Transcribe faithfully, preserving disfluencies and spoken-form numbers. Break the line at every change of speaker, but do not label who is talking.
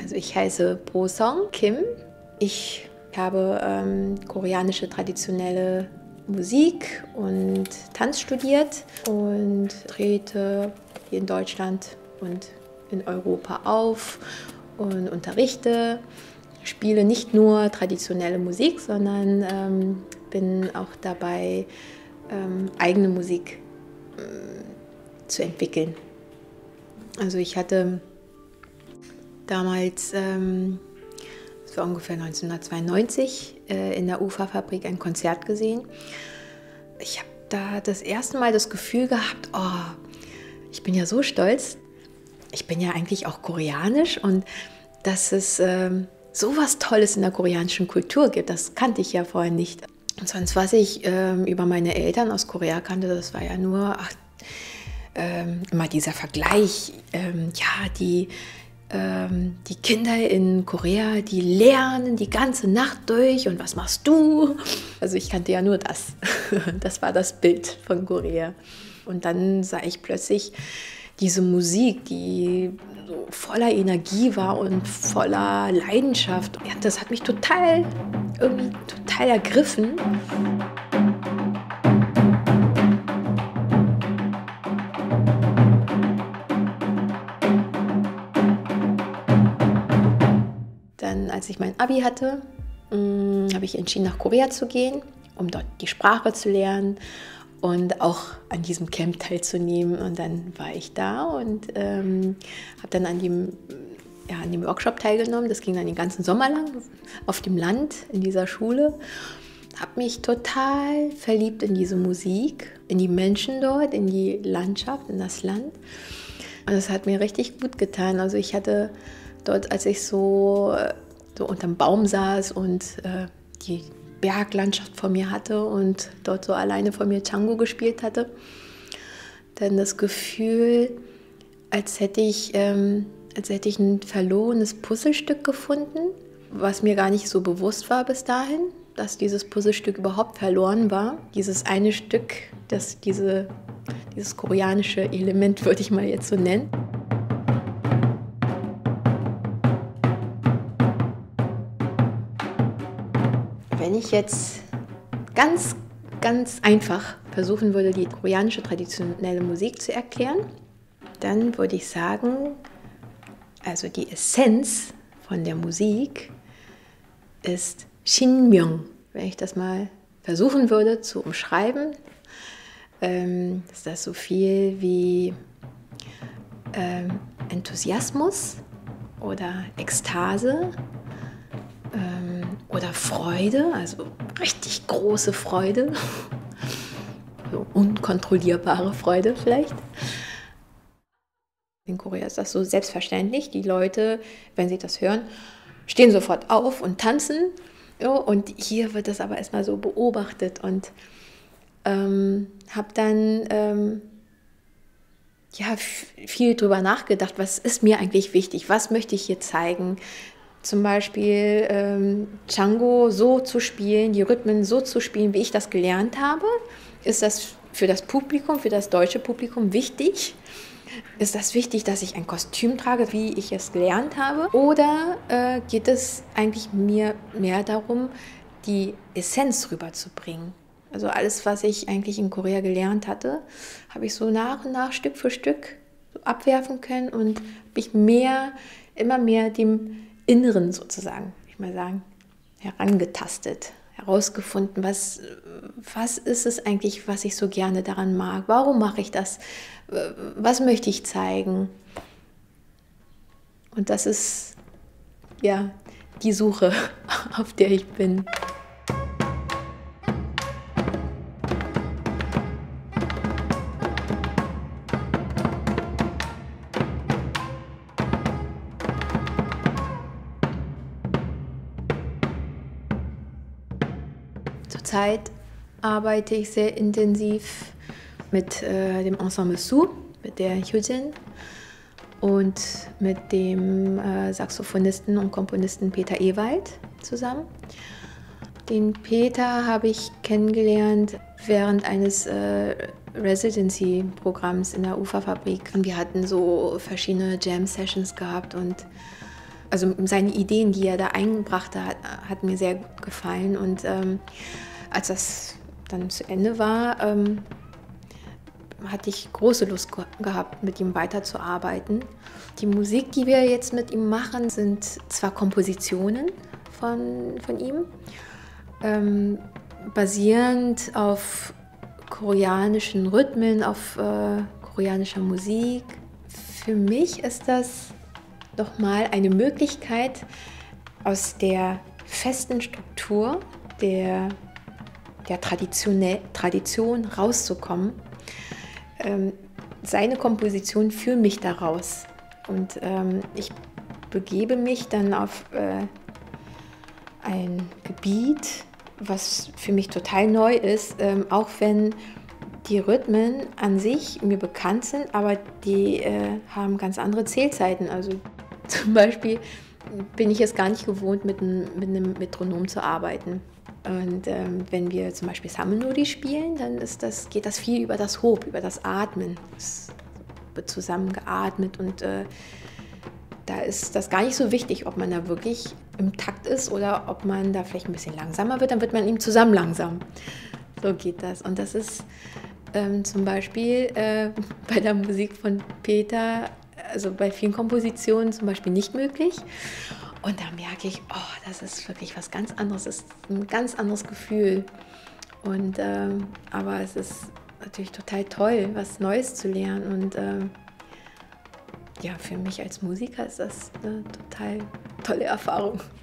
Also ich heiße Bo-Song Kim. Ich habe ähm, koreanische traditionelle Musik und Tanz studiert und trete hier in Deutschland und in Europa auf und unterrichte. Spiele nicht nur traditionelle Musik, sondern ähm, bin auch dabei, ähm, eigene Musik ähm, zu entwickeln. Also ich hatte damals, ähm, das war ungefähr neunzehnhundertzweiundneunzig, äh, in der Ufa-Fabrik ein Konzert gesehen. Ich habe da das erste Mal das Gefühl gehabt, oh, ich bin ja so stolz. Ich bin ja eigentlich auch koreanisch und dass es ähm, so was Tolles in der koreanischen Kultur gibt, das kannte ich ja vorher nicht. Und sonst, was ich ähm, über meine Eltern aus Korea kannte, das war ja nur ach, ähm, immer dieser Vergleich. Ähm, ja, die, ähm, die Kinder in Korea, die lernen die ganze Nacht durch und was machst du? Also ich kannte ja nur das. Das war das Bild von Korea. Und dann sah ich plötzlich diese Musik, die so voller Energie war und voller Leidenschaft. Ja, das hat mich total, irgendwie total ergriffen. Dann, als ich mein Abi hatte, habe ich entschieden, nach Korea zu gehen, um dort die Sprache zu lernen und auch an diesem Camp teilzunehmen. Und dann war ich da und ähm, habe dann an dem, ja, an dem Workshop teilgenommen. Das ging dann den ganzen Sommer lang auf dem Land in dieser Schule. Habe mich total verliebt in diese Musik, in die Menschen dort, in die Landschaft, in das Land. Und das hat mir richtig gut getan. Also ich hatte dort, als ich so, so unterm Baum saß und äh, die Berglandschaft vor mir hatte und dort so alleine vor mir Django gespielt hatte, dann das Gefühl, als hätte ich, ähm, als hätte ich ein verlorenes Puzzlestück gefunden, was mir gar nicht so bewusst war bis dahin, dass dieses Puzzlestück überhaupt verloren war. Dieses eine Stück, das diese, dieses koreanische Element, würde ich mal jetzt so nennen. Wenn ich jetzt ganz, ganz einfach versuchen würde, die koreanische traditionelle Musik zu erklären, dann würde ich sagen, also die Essenz von der Musik ist Shinmyeong. Wenn ich das mal versuchen würde zu umschreiben, ähm, ist das so viel wie ähm, Enthusiasmus oder Ekstase. Oder Freude, also richtig große Freude, so unkontrollierbare Freude vielleicht. In Korea ist das so selbstverständlich. Die Leute, wenn sie das hören, stehen sofort auf und tanzen. Ja, und hier wird das aber erstmal so beobachtet und ähm, habe dann ähm, ja, viel drüber nachgedacht, was ist mir eigentlich wichtig, was möchte ich hier zeigen. Zum Beispiel ähm, Django so zu spielen, die Rhythmen so zu spielen, wie ich das gelernt habe. Ist das für das Publikum, für das deutsche Publikum wichtig? Ist das wichtig, dass ich ein Kostüm trage, wie ich es gelernt habe? Oder äh, geht es eigentlich mir mehr darum, die Essenz rüberzubringen? Also alles, was ich eigentlich in Korea gelernt hatte, habe ich so nach und nach, Stück für Stück so abwerfen können und mich mehr, immer mehr dem Inneren sozusagen, würde ich mal sagen, herangetastet, herausgefunden, was, was ist es eigentlich, was ich so gerne daran mag, warum mache ich das, was möchte ich zeigen. Und das ist ja die Suche, auf der ich bin. Zurzeit arbeite ich sehr intensiv mit äh, dem Ensemble Su, mit der Hyojin und mit dem äh, Saxophonisten und Komponisten Peter Ewald zusammen. Den Peter habe ich kennengelernt während eines äh, Residency-Programms in der Ufa-Fabrik. Wir hatten so verschiedene Jam-Sessions gehabt und also seine Ideen, die er da eingebracht hat, hat mir sehr gut gefallen. Und ähm, als das dann zu Ende war, ähm, hatte ich große Lust ge gehabt, mit ihm weiterzuarbeiten. Die Musik, die wir jetzt mit ihm machen, sind zwar Kompositionen von, von ihm, ähm, basierend auf koreanischen Rhythmen, auf äh, koreanischer Musik. Für mich ist das nochmal eine Möglichkeit, aus der festen Struktur der, der Tradition rauszukommen. Ähm, seine Kompositionen führen mich da raus. Und ähm, ich begebe mich dann auf äh, ein Gebiet, was für mich total neu ist, ähm, auch wenn die Rhythmen an sich mir bekannt sind, aber die äh, haben ganz andere Zählzeiten. Also zum Beispiel bin ich es gar nicht gewohnt, mit einem, mit einem Metronom zu arbeiten. Und ähm, wenn wir zum Beispiel Samanuri spielen, dann ist das, geht das viel über das Hop, über das Atmen. Es wird zusammen geatmet und äh, da ist das gar nicht so wichtig, ob man da wirklich im Takt ist oder ob man da vielleicht ein bisschen langsamer wird, dann wird man eben zusammen langsam. So geht das. Und das ist ähm, zum Beispiel äh, bei der Musik von Peter, also bei vielen Kompositionen zum Beispiel nicht möglich. Und da merke ich, oh, das ist wirklich was ganz anderes, das ist ein ganz anderes Gefühl. Und, ähm, aber es ist natürlich total toll, was Neues zu lernen. Und ähm, ja, für mich als Musiker ist das eine total tolle Erfahrung.